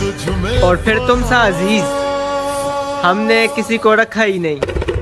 और फिर तुम सा अजीज, हमने किसी को रखा ही नहीं।